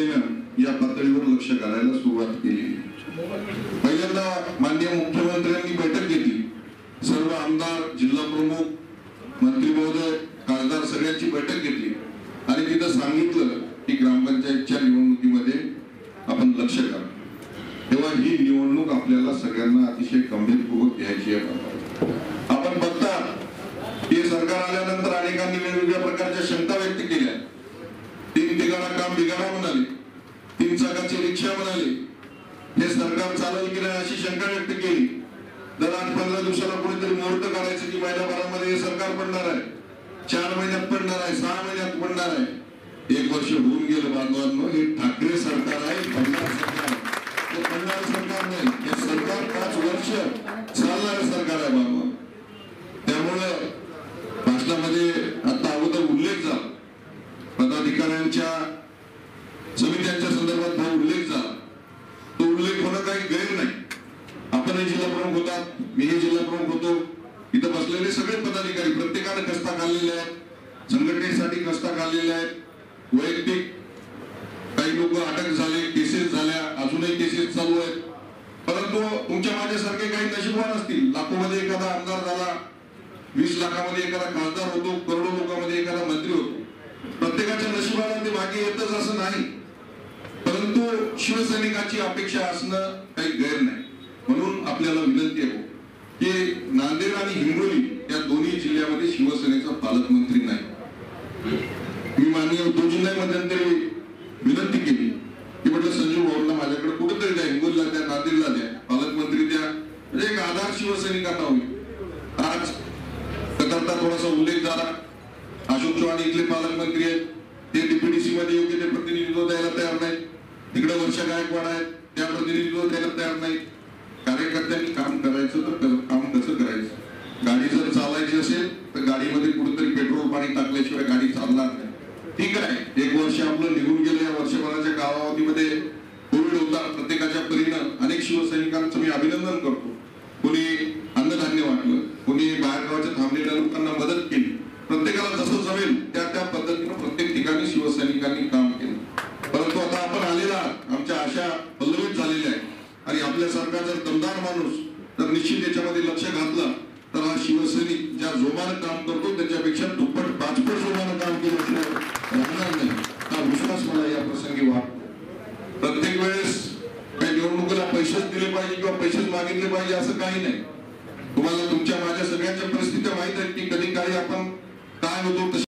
जनतेनं या पातळीवर लक्ष घालायला सुरुवात केली। पहिल्यांदा माननीय मुख्यमंत्र्यांनी बैठक घेतली, सर्व आमदार, जिल्हा प्रमुख, मंत्री महोदय, खासदार सगळ्यांची बैठक घेतली आणि तिथं सांगितलं की ग्रामपंचायतच्या निवडणुकीमध्ये आपण लक्ष घालू। तेव्हा ही निवडणूक आपल्याला सगळ्यांना अतिशय गंभीरपूर्वक घ्यायची आहे। आपण बघता की सरकार आल्यानंतर अनेकांनी वेगवेगळ्या प्रकारच्या शंका व्यक्त केल्या। 3 ठिकाणा काम बिघाडा म्हणाले, 3 चाकाची रिक्षा म्हणाले, हे सरकार चालेल की नाही अशी शंका व्यक्त केली। दर 8-15 दिवसाला कोणीतरी मुहूर्त काढायचं की महिन्याभरामध्ये हे सरकार पडणार आहे, 4 महिन्यात पडणार आहे, 6 महिन्यात पडणार आहे। 1 वर्ष होऊन गेलं बांधवांनो, हे ठाकरे सरकार आहे, पडणार सरकार, हे पडणार सरकार नाही, हे सरकार 5 वर्ष चालणारे सरकार आहे बांधव। त्यामुळे भाषणामध्ये आता अगोदर उल्लेख झाला, पदाधिकाऱ्यांच्या समित्यांच्या संदर्भात हा उल्लेख झाला, तो उल्लेख होणं काही गैर नाही। आपणही जिल्हा प्रमुख होतात, मीही जिल्हा प्रमुख होतो, इथं बसलेले सगळे पदाधिकारी प्रत्येकाने कष्टा काढलेले आहेत, संघटनेसाठी कष्टा काढलेले आहेत। वैयक्तिक काही लोक अटक झाले, केसेस झाल्या, अजूनही केसेस चालू आहेत, परंतु तुमच्या माझ्यासारखे काही नशीबवान असतील, लाखोमध्ये एखादा आमदार झाला, 20 लाखामध्ये एखादा खासदार होतो, करोडो लोकांमध्ये एखादा मंत्री होतो। प्रत्येकाच्या नशिबाला ते भाग्य येतच असं नाही, परंतु शिवसैनिकाची अपेक्षा असणं काही गैर नाही। म्हणून आपल्याला विनंती आहे की नांदेड आणि हिंगोली या दोन्ही जिल्ह्यामध्ये शिवसेनेचा पालकमंत्री नाही। मी माननीय उद्धवजींना मध्यंतरी विनंती केली की म्हटलं संजीव भाऊंना माझ्याकडे कुठेतरी द्या, हिंगोलीला द्या, नांदेडला द्या, पालकमंत्री द्या, म्हणजे एक आधार शिवसैनिकांना होईल। आज कथारता थोडासा उल्लेख झाला, अशोक चव्हाण इथले पालकमंत्री आहेत, ते डीपीडीसी मध्ये योग्य ते प्रतिनिधित्व द्यायला तयार नाहीत, तिकडे वर्षा गायकवाड आहेत, त्या प्रतिनिधित्व द्यायला तयार नाहीत। कार्यकर्त्यांनी काम करायचं तर काम कसं करायचं, गाडी जर चालायची असेल तर गाडीमध्ये कुठेतरी पेट्रोल पाणी टाकल्याशिवाय गाडी चालणार नाही। ठीक आहे, 1 वर्ष आपलं निघून गेलं, या वर्षभराच्या कालावधीमध्ये कोविड होता, प्रत्येकाच्या परीनं अनेक शिवसैनिकांचं मी अभिनंदन करतो। कोणी अन्नधान्य वाटलं, कोणी बाहेरगावच्या थांबलेल्या लोकांना मदत केली, प्रत्येकाला जसं जमेल त्या पद्धतीनं प्रत्येक ठिकाणी शिवसैनिकांनी काम केलं। परंतु आता आपण आलेला आमच्या आशा पल्लवित झालेल्या आहेत आणि आपल्यासारखा जर दमदार माणूस तर निश्चित याच्यामध्ये लक्ष घातलं तर हा शिवसैनिक ज्या जोमानं काम करतो त्याच्यापेक्षा दुप्पट 5पट जोमानं काम केल्याशिवाय राहणार नाही, हा विश्वास मला या प्रसंगी वाटतो। प्रत्येक वेळेस काही निवडणुकीला पैसेच दिले पाहिजे किंवा पैसेच मागितले पाहिजे असं काही नाही। तुम्हाला तुमच्या माझ्या सगळ्यांच्या परिस्थिती माहित आहेत की कधी काही आपण काय होतो